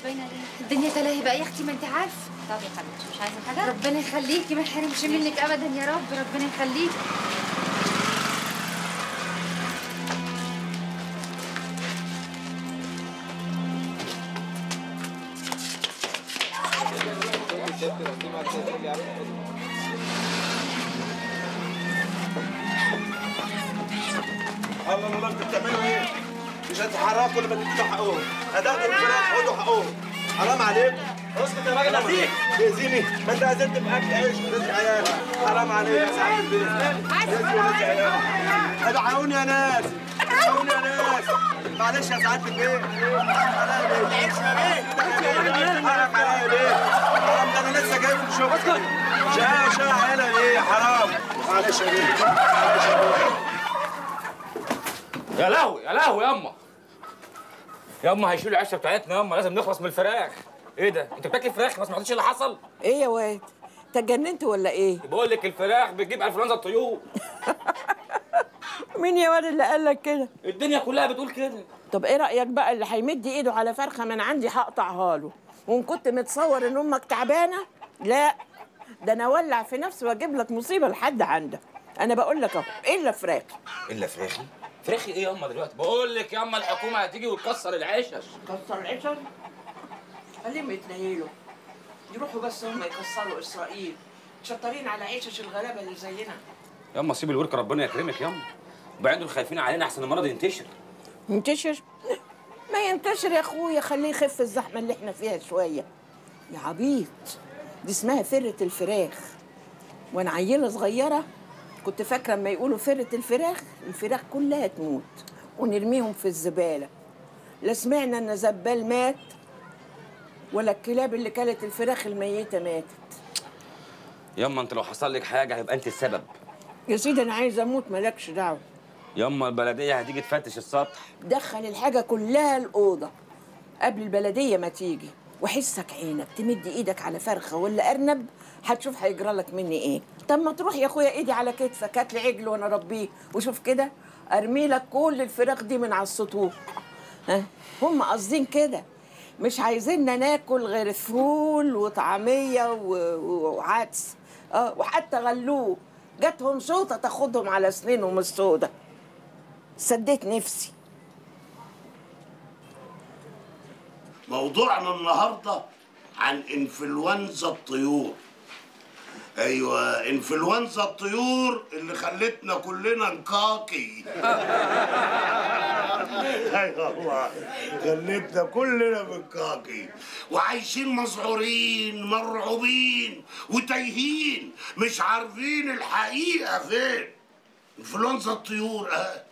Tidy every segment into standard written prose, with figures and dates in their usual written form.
باينه ليه؟ الدنيا تلاهي بقى يا اختي، ما انت عارفه. طب يا حبيبتي مش عايزه حاجه؟ ربنا يخليكي، ما يحرمش منك ابدا يا رب، ربنا يخليكي. الله الله، انتوا بتعملوا ايه؟ مش هتتحركوا لما تدوا حقهم، هتاخدوا الفراخ خدوا حقهم. حرام عليكم. اسكت يا راجل، اذيك. تاذيني؟ ما انت اذنت باكل عيش ورزق عيالك. حرام عليك يا سعاده البيت. رزق ورزق عيالك. الحقوني يا ناس، الحقوني يا ناس. معلش يا سعاده البيت. حرام عليا يا بيه. العيش يا بيه. حرام عليا يا بيه. حرام، ده انا لسه جاي من الشغل. شقى عيالة ايه؟ حرام. معلش يا بيه. معلش يا بيه. يا لهوي يا لهوي ياما، ياما هيشيلوا العشه بتاعتنا ياما، لازم نخلص من الفراخ. ايه ده؟ انت بتاكل فراخ؟ ما سمعتيش اللي حصل؟ ايه يا واد؟ انت اتجننت ولا ايه؟ بقول لك الفراخ بتجيب انفلونزا الطيور. مين يا واد اللي قال لك كده؟ الدنيا كلها بتقول كده. طب ايه رايك بقى اللي هيمد ايده على فرخه من عندي هقطعها له، وان كنت متصور ان امك تعبانه؟ لا، ده انا اولع في نفسي واجيب لك مصيبه لحد عندك. انا بقول لك اهو، الا فراخ. الا فراخي؟ فراخي ايه ياما دلوقتي؟ بقول لك ياما الحكومه هتيجي وتكسر العشش. كسر العشش؟ خليهم يتنيلوا، يروحوا بس هم يكسروا اسرائيل، شطارين على عشش الغلابه اللي زينا. ياما سيب الورك ربنا يكرمك ياما، وبعدين خايفين علينا احسن المرض ينتشر. ينتشر؟ ما ينتشر يا اخويا، خليه يخف الزحمه اللي احنا فيها شويه. يا عبيط، دي اسمها فرة الفراخ. وانا عيله صغيره كنت فاكره اما يقولوا فرة الفراخ الفراخ كلها تموت ونرميهم في الزباله. لا سمعنا ان زبال مات ولا الكلاب اللي كلت الفراخ الميته ماتت. ياما انت لو حصل لك حاجه هيبقى انت السبب. يا سيدي انا عايزه اموت، مالكش دعوه. ياما البلديه هتيجي تفتش السطح. دخل الحاجه كلها الاوضه قبل البلديه ما تيجي، وحسك عينك تمد ايدك على فرخه ولا ارنب هتشوف هيجرى لك مني ايه. طب ما تروح يا اخويا ايدي على كتفك، هات لي عجل وانا اربيه وشوف كده ارمي لك كل الفراخ دي من على السطوح. ها هم قاصدين كده، مش عايزيننا ناكل غير فول وطعميه وعدس، وحتى غلوه جاتهم شوطه تاخدهم على سنينهم السودا. سديت نفسي. موضوعنا النهارده عن انفلونزا الطيور. ايوه، انفلونزا الطيور اللي خلتنا كلنا نكاكي. ايوه والله، خلتنا كلنا بنكاكي وعايشين مذعورين مرعوبين وتايهين، مش عارفين الحقيقه فين. انفلونزا الطيور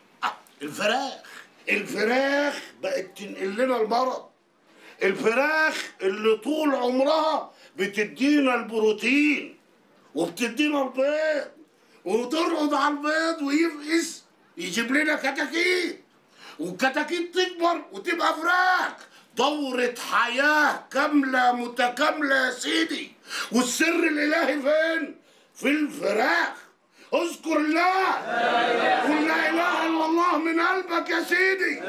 الفراخ بقت تنقل لنا المرض. الفراخ اللي طول عمرها بتدينا البروتين وبتدينا البيض، وترقد على البيض ويفقس يجيب لنا كتاكيت، والكتاكيت تكبر وتبقى فراخ. دورة حياة كاملة متكاملة يا سيدي. والسر الإلهي فين؟ في الفراخ. اذكر الله، قل لا إله إلا الله من قلبك يا سيدي.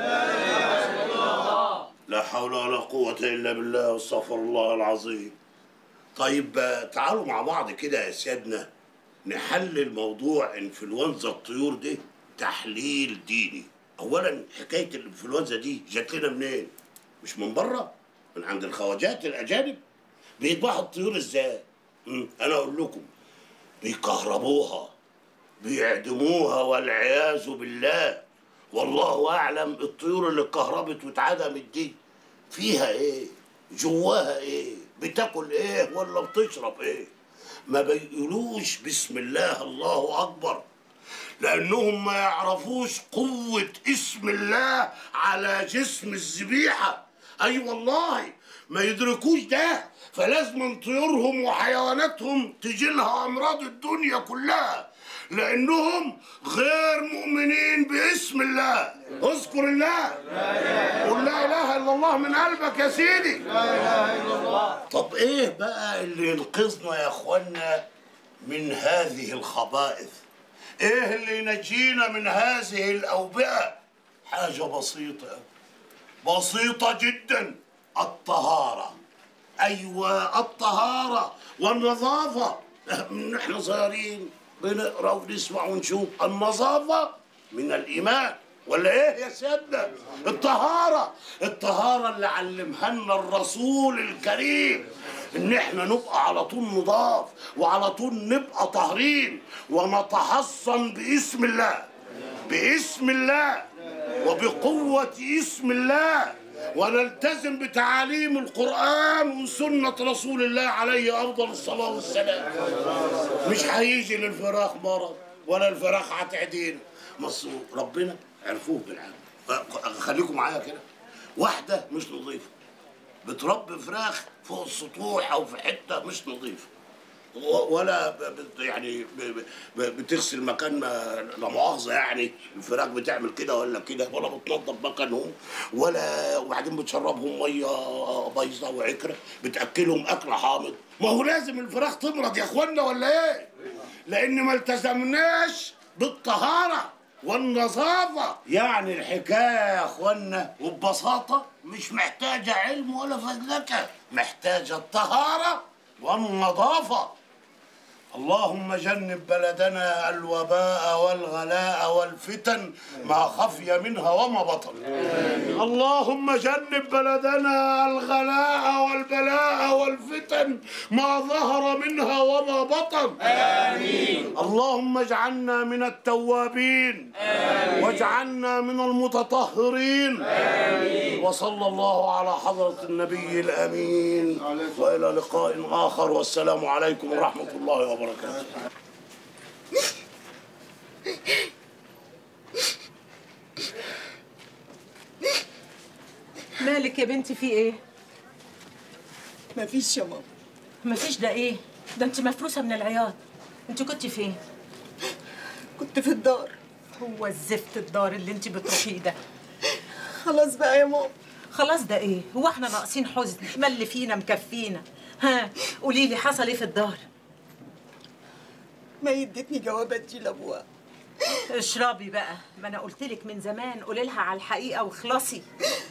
لا حول ولا قوة إلا بالله، واستغفر الله العظيم. طيب تعالوا مع بعض كده يا سيادنا نحلل موضوع انفلونزا الطيور دي تحليل ديني. أولاً حكاية الانفلونزا دي جات لنا منين؟ مش من بره؟ من عند الخواجات الأجانب؟ بيذبحوا الطيور إزاي؟ أنا أقول لكم، بيكهربوها، بيعدموها والعياذ بالله. والله أعلم الطيور اللي اتكهربت واتعدمت دي فيها إيه؟ جواها إيه؟ بتاكل إيه ولا بتشرب إيه؟ ما بيقولوش بسم الله الله أكبر، لأنهم ما يعرفوش قوة اسم الله على جسم الذبيحة. أي والله ما يدركوش ده، فلازم طيورهم وحيواناتهم تجيلها أمراض الدنيا كلها، لأنهم غير مؤمنين باسم الله. اذكر الله، قل لا إله إلا الله من قلبك يا سيدي. لا إله إلا الله. طب إيه بقى اللي ينقذنا يا إخوانا من هذه الخبائث؟ إيه اللي ينجينا من هذه الأوبئة؟ حاجة بسيطة، بسيطة جدا. الطهارة. أيوة الطهارة والنظافة. من احنا صغيرين بنقرا ونسمع ونشوف النظافة من الإيمان، ولا ايه يا سيدنا؟ الطهارة اللي علمها لنا الرسول الكريم، ان احنا نبقى على طول نضاف وعلى طول نبقى طاهرين ونتحصن باسم الله وبقوة اسم الله، ونلتزم بتعاليم القرآن وسنة رسول الله عليه أفضل الصلاة والسلام. مش هيجي للفراخ مرض ولا الفراخ هتعدينا. مصر ربنا عرفوه بالعالم. خليكم معايا كده، واحدة مش نظيفة بتربي فراخ فوق السطوح أو في حتة مش نظيفة، ولا يعني بتغسل مكان لا مؤاخذه، يعني الفراخ بتعمل كده ولا كده، ولا بتنظف مكانهم، وبعدين بتشربهم ميه بايظه وعكره، بتاكلهم اكل حامض. ما هو لازم الفراخ تمرض يا اخوانا ولا ايه؟ لان ما التزمناش بالطهاره والنظافه. يعني الحكايه يا اخوانا وببساطه مش محتاجه علم ولا فزلكه، محتاجه الطهاره والنظافة. اللهم جنب بلدنا الوباء والغلاء والفتن ما خفي منها وما بطن. اللهم جنب بلدنا الغلاء والبلاء والفتن ما ظهر منها وما بطن. آمين. اللهم اجعلنا من التوابين. آمين. واجعلنا من المتطهرين. آمين. وصلى الله على حضرة النبي الأمين، وإلى لقاء آخر، والسلام عليكم ورحمة الله وبركاته. مالك يا بنتي في ايه؟ مفيش يا ماما. مفيش ده ايه؟ ده انت مفروسه من العياط. انت كنتي فين؟ كنت في الدار. هو الزفت الدار اللي انت بتروحيه ده؟ خلاص بقى يا ماما. خلاص ده ايه؟ هو احنا ناقصين حزن؟ مل فينا مكفينا. ها قولي لي حصل ايه في الدار؟ ما يدتني جوابات دي لابوها. اشربي بقى، ما انا قلت لك من زمان قولي لها على الحقيقه واخلصي.